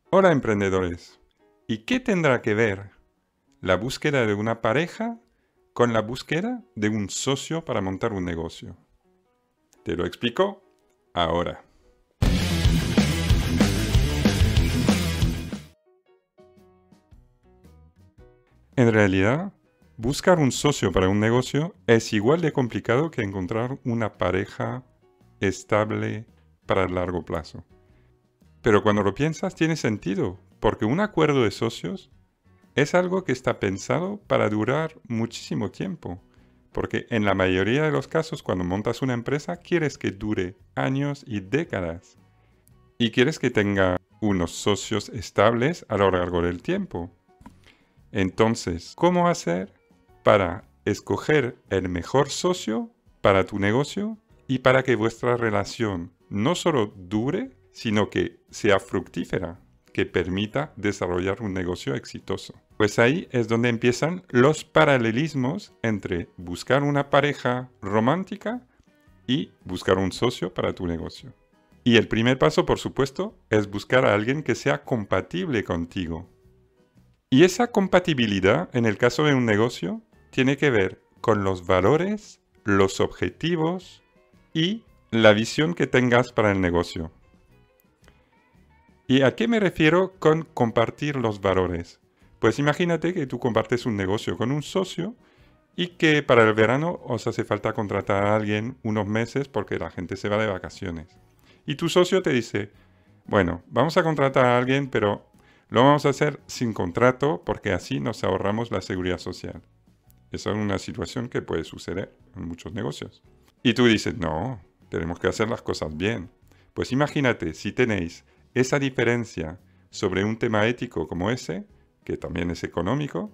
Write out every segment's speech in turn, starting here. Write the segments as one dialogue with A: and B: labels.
A: Hola emprendedores. ¿Y qué tendrá que ver la búsqueda de una pareja con la búsqueda de un socio para montar un negocio? Te lo explico ahora. En realidad, buscar un socio para un negocio es igual de complicado que encontrar una pareja estable para el largo plazo. Pero cuando lo piensas tiene sentido, porque un acuerdo de socios es algo que está pensado para durar muchísimo tiempo, porque en la mayoría de los casos cuando montas una empresa quieres que dure años y décadas y quieres que tenga unos socios estables a lo largo del tiempo. Entonces, ¿cómo hacer para escoger el mejor socio para tu negocio y para que vuestra relación no solo dure, sino que sea fructífera, que permita desarrollar un negocio exitoso? Pues ahí es donde empiezan los paralelismos entre buscar una pareja romántica y buscar un socio para tu negocio. Y el primer paso, por supuesto, es buscar a alguien que sea compatible contigo. Y esa compatibilidad, en el caso de un negocio, tiene que ver con los valores, los objetivos y la visión que tengas para el negocio. ¿Y a qué me refiero con compartir los valores? Pues imagínate que tú compartes un negocio con un socio y que para el verano os hace falta contratar a alguien unos meses porque la gente se va de vacaciones. Y tu socio te dice, bueno, vamos a contratar a alguien, pero lo vamos a hacer sin contrato porque así nos ahorramos la seguridad social. Esa es una situación que puede suceder en muchos negocios. Y tú dices, no, tenemos que hacer las cosas bien. Pues imagínate, si tenéis esa diferencia sobre un tema ético como ese, que también es económico,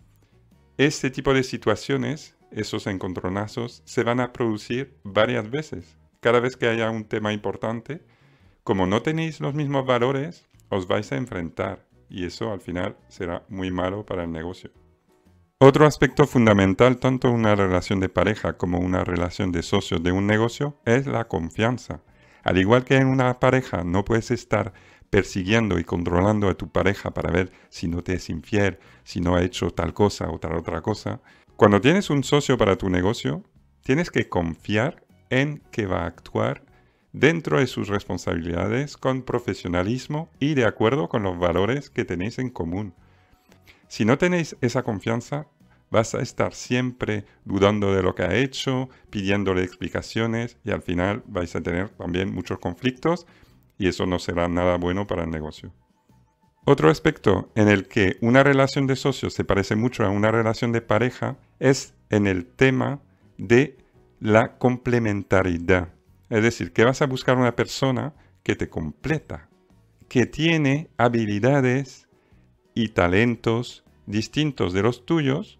A: este tipo de situaciones, esos encontronazos, se van a producir varias veces. Cada vez que haya un tema importante, como no tenéis los mismos valores, os vais a enfrentar y eso al final será muy malo para el negocio. Otro aspecto fundamental, tanto en una relación de pareja como una relación de socios de un negocio, es la confianza. Al igual que en una pareja no puedes estar persiguiendo y controlando a tu pareja para ver si no te es infiel, si no ha hecho tal cosa o tal otra cosa. Cuando tienes un socio para tu negocio, tienes que confiar en que va a actuar dentro de sus responsabilidades con profesionalismo y de acuerdo con los valores que tenéis en común. Si no tenéis esa confianza, vas a estar siempre dudando de lo que ha hecho, pidiéndole explicaciones y al final vais a tener también muchos conflictos y eso no será nada bueno para el negocio. Otro aspecto en el que una relación de socios se parece mucho a una relación de pareja es en el tema de la complementariedad. Es decir, que vas a buscar una persona que te completa, que tiene habilidades y talentos distintos de los tuyos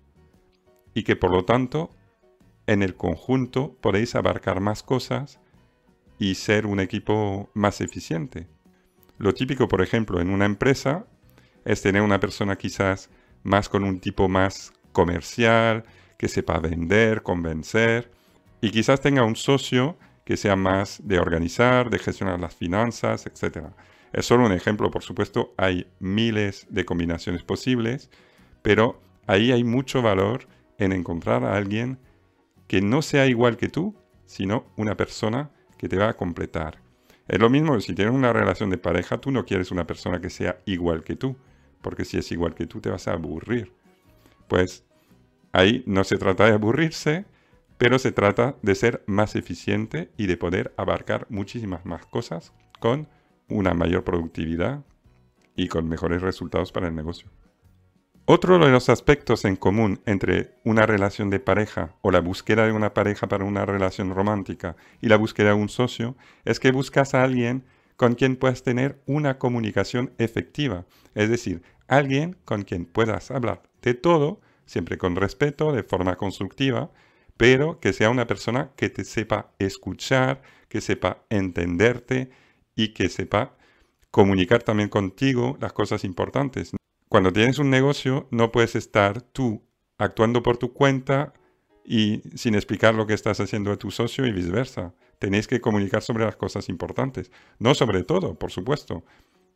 A: y que por lo tanto en el conjunto podéis abarcar más cosas y ser un equipo más eficiente. Lo típico, por ejemplo, en una empresa es tener una persona quizás más con un tipo más comercial, que sepa vender, convencer, y quizás tenga un socio que sea más de organizar, de gestionar las finanzas, etc. Es solo un ejemplo, por supuesto, hay miles de combinaciones posibles, pero ahí hay mucho valor en encontrar a alguien que no sea igual que tú, sino una persona que te va a completar. Es lo mismo si tienes una relación de pareja, tú no quieres una persona que sea igual que tú, porque si es igual que tú te vas a aburrir. Pues ahí no se trata de aburrirse, pero se trata de ser más eficiente y de poder abarcar muchísimas más cosas con una mayor productividad y con mejores resultados para el negocio. Otro de los aspectos en común entre una relación de pareja o la búsqueda de una pareja para una relación romántica y la búsqueda de un socio es que buscas a alguien con quien puedas tener una comunicación efectiva, es decir, alguien con quien puedas hablar de todo, siempre con respeto, de forma constructiva, pero que sea una persona que te sepa escuchar, que sepa entenderte y que sepa comunicar también contigo las cosas importantes. Cuando tienes un negocio, no puedes estar tú actuando por tu cuenta y sin explicar lo que estás haciendo a tu socio y viceversa. Tenéis que comunicar sobre las cosas importantes. No sobre todo, por supuesto,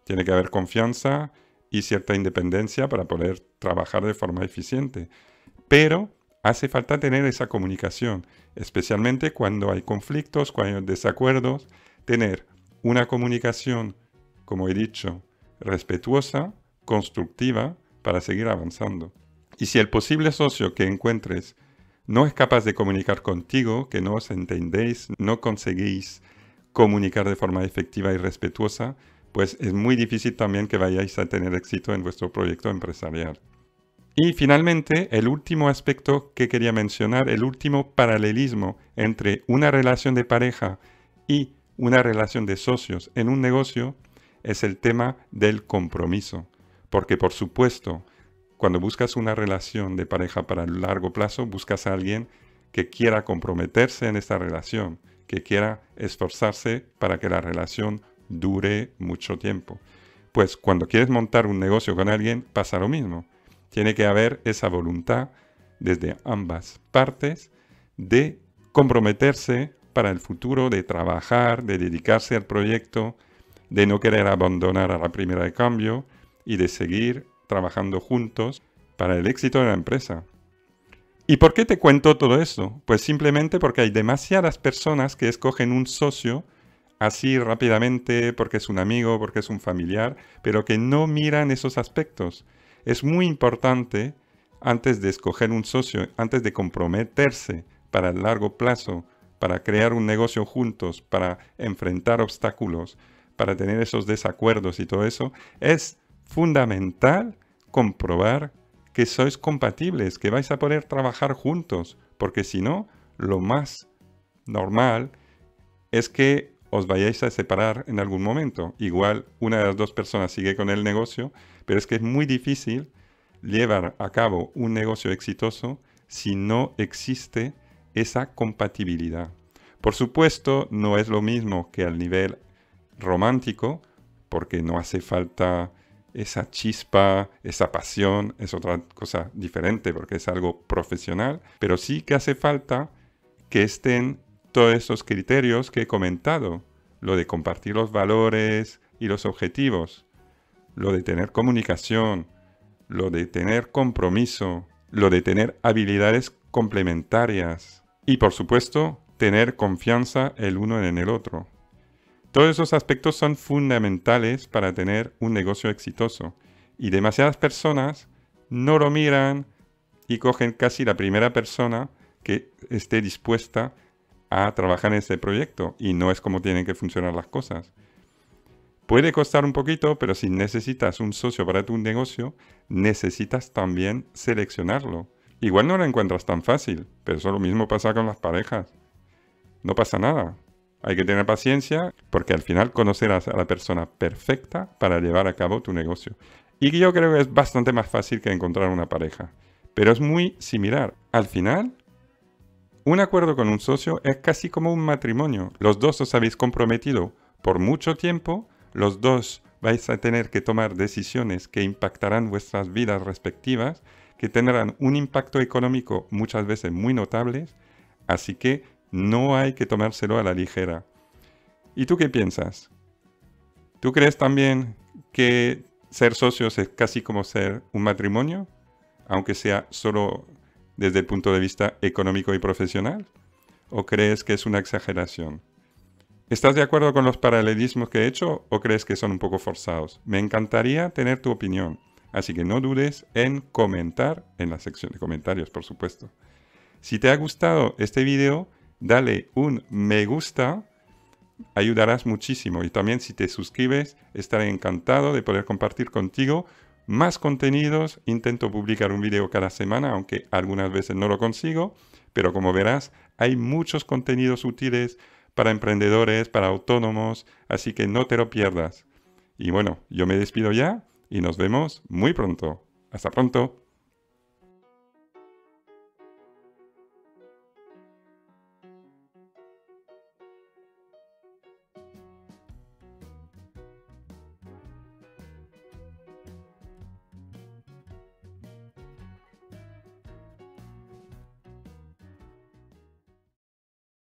A: Tiene que haber confianza y cierta independencia para poder trabajar de forma eficiente. Pero hace falta tener esa comunicación, especialmente cuando hay conflictos, cuando hay desacuerdos, tener una comunicación, como he dicho, respetuosa, constructiva, para seguir avanzando. Y si el posible socio que encuentres no es capaz de comunicar contigo, que no os entendéis, no conseguís comunicar de forma efectiva y respetuosa, pues es muy difícil también que vayáis a tener éxito en vuestro proyecto empresarial. Y finalmente, el último aspecto que quería mencionar, el último paralelismo entre una relación de pareja y una relación de socios en un negocio, es el tema del compromiso. Porque por supuesto, cuando buscas una relación de pareja para el largo plazo, buscas a alguien que quiera comprometerse en esta relación, que quiera esforzarse para que la relación dure mucho tiempo. Pues cuando quieres montar un negocio con alguien, pasa lo mismo. Tiene que haber esa voluntad desde ambas partes de comprometerse para el futuro, de trabajar, de dedicarse al proyecto, de no querer abandonar a la primera de cambio y de seguir trabajando juntos para el éxito de la empresa. ¿Y por qué te cuento todo esto? Pues simplemente porque hay demasiadas personas que escogen un socio así rápidamente porque es un amigo, porque es un familiar, pero que no miran esos aspectos. Es muy importante, antes de escoger un socio, antes de comprometerse para el largo plazo, para crear un negocio juntos, para enfrentar obstáculos, para tener esos desacuerdos y todo eso, es fundamental comprobar que sois compatibles, que vais a poder trabajar juntos, porque si no, lo más normal es que os vayáis a separar en algún momento. Igual una de las dos personas sigue con el negocio, pero es que es muy difícil llevar a cabo un negocio exitoso si no existe esa compatibilidad. Por supuesto, no es lo mismo que al nivel romántico, porque no hace falta esa chispa, esa pasión, es otra cosa diferente porque es algo profesional, pero sí que hace falta que estén todos esos criterios que he comentado, lo de compartir los valores y los objetivos, lo de tener comunicación, lo de tener compromiso, lo de tener habilidades complementarias y por supuesto tener confianza el uno en el otro. Todos esos aspectos son fundamentales para tener un negocio exitoso y demasiadas personas no lo miran y cogen casi la primera persona que esté dispuesta a trabajar en ese proyecto y no es como tienen que funcionar las cosas. Puede costar un poquito, pero si necesitas un socio para tu negocio, necesitas también seleccionarlo. Igual no lo encuentras tan fácil, pero eso lo mismo pasa con las parejas. No pasa nada. Hay que tener paciencia porque al final conocerás a la persona perfecta para llevar a cabo tu negocio. Y yo creo que es bastante más fácil que encontrar una pareja. Pero es muy similar. Al final, un acuerdo con un socio es casi como un matrimonio. Los dos os habéis comprometido por mucho tiempo. Los dos vais a tener que tomar decisiones que impactarán vuestras vidas respectivas, que tendrán un impacto económico muchas veces muy notable. Así que no hay que tomárselo a la ligera. ¿Y tú qué piensas? ¿Tú crees también que ser socios es casi como ser un matrimonio? Aunque sea solo desde el punto de vista económico y profesional. ¿O crees que es una exageración? ¿Estás de acuerdo con los paralelismos que he hecho o crees que son un poco forzados? Me encantaría tener tu opinión. Así que no dudes en comentar en la sección de comentarios, por supuesto. Si te ha gustado este video, dale un me gusta, ayudarás muchísimo. Y también si te suscribes, estaré encantado de poder compartir contigo más contenidos. Intento publicar un video cada semana, aunque algunas veces no lo consigo. Pero como verás, hay muchos contenidos útiles para emprendedores, para autónomos, así que no te lo pierdas. Y bueno, yo me despido ya y nos vemos muy pronto. Hasta pronto.